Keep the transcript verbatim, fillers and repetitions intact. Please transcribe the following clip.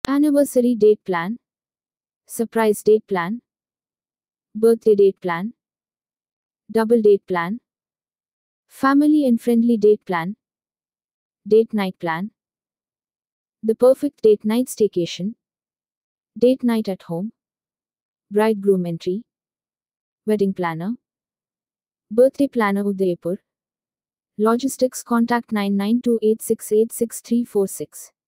Anniversary date plan, surprise date plan, birthday date plan, double date plan, family and friendly date plan, date night plan, the perfect date night staycation, date night at home, bridegroom entry, wedding planner, birthday planner Udaipur. Logistics contact nine nine two eight six eight six three four six.